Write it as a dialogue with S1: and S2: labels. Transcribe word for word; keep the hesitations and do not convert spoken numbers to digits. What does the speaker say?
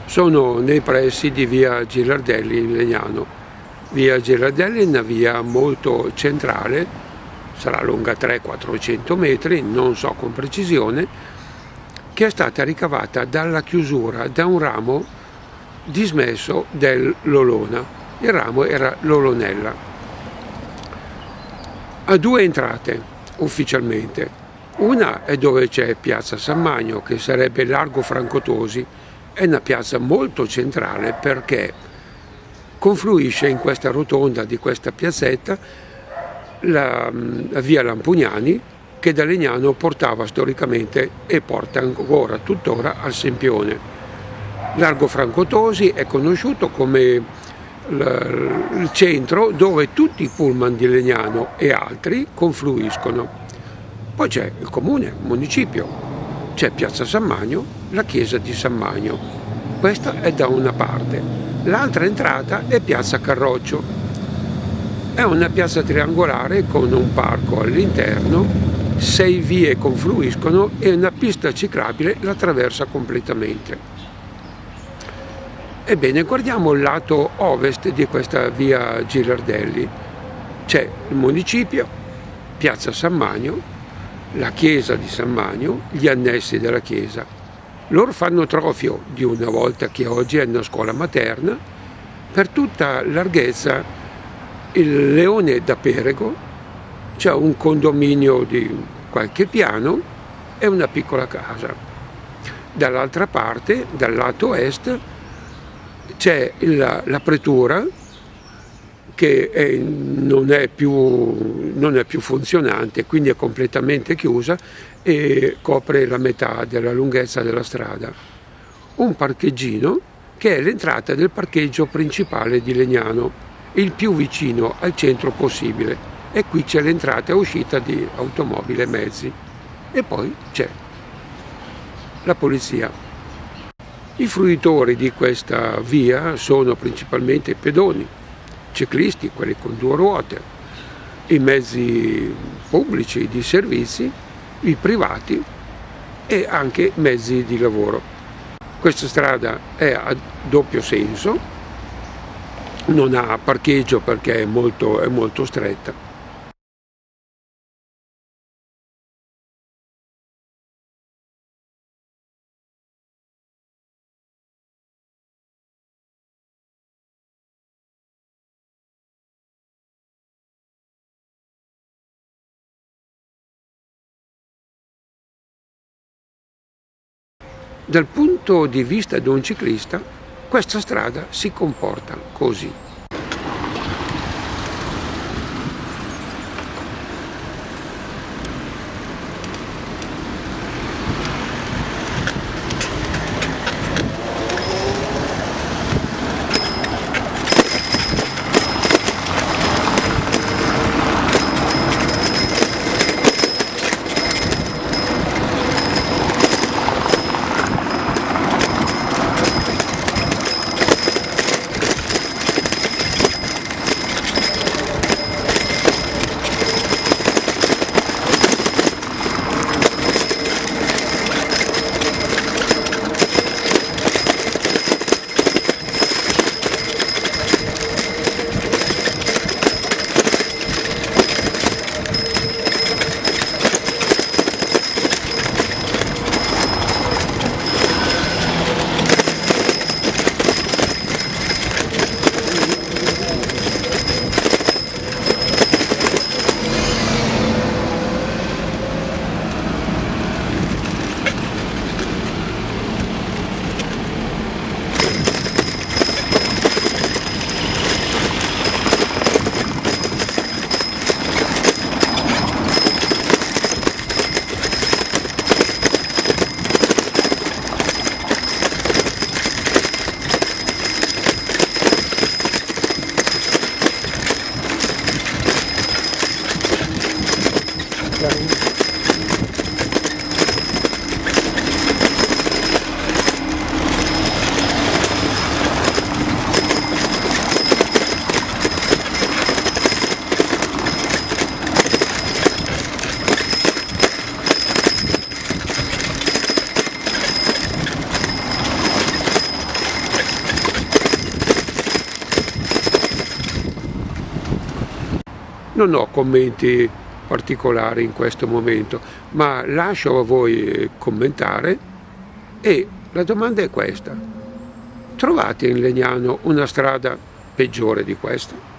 S1: Sono nei pressi di via Gilardelli in Legnano. Via Gilardelli è una via molto centrale, sarà lunga trecento quattrocento metri, non so con precisione, che è stata ricavata dalla chiusura da un ramo dismesso dell'Olona. Il ramo era l'Olonella. Ha due entrate ufficialmente. Una è dove c'è Piazza San Magno, che sarebbe Largo Franco Tosi. È una piazza molto centrale perché confluisce in questa rotonda di questa piazzetta la, la via Lampugnani, che da Legnano portava storicamente e porta ancora tuttora al Sempione. Largo Franco Tosi è conosciuto come il centro dove tutti i pullman di Legnano e altri confluiscono. Poi c'è il comune, il municipio, c'è Piazza San Magno, la chiesa di San Magno. Questa è da una parte. L'altra entrata è Piazza Carroccio. È una piazza triangolare con un parco all'interno, sei vie confluiscono e una pista ciclabile la attraversa completamente. Ebbene, guardiamo il lato ovest di questa via Gilardelli. C'è il municipio, Piazza San Magno, la chiesa di San Magno, gli annessi della chiesa. L'orfanotrofio di una volta che oggi è una scuola materna, per tutta larghezza il Leone da Perego, c'è un condominio di qualche piano e una piccola casa. Dall'altra parte, dal lato est, c'è la, la pretura che è, non, è più, non è più funzionante, quindi è completamente chiusa e copre la metà della lunghezza della strada. Un parcheggino che è l'entrata del parcheggio principale di Legnano, il più vicino al centro possibile, e qui c'è l'entrata e uscita di automobili e mezzi. E poi c'è la polizia. I fruitori di questa via sono principalmente i pedoni, ciclisti, quelli con due ruote, i mezzi pubblici di servizi, i privati e anche mezzi di lavoro. Questa strada è a doppio senso, non ha parcheggio perché è molto, è molto stretta. Dal punto di vista di un ciclista, questa strada si comporta così. Non ho commenti particolari in questo momento, ma lascio a voi commentare. E la domanda è questa: trovate in Legnano una strada peggiore di questa?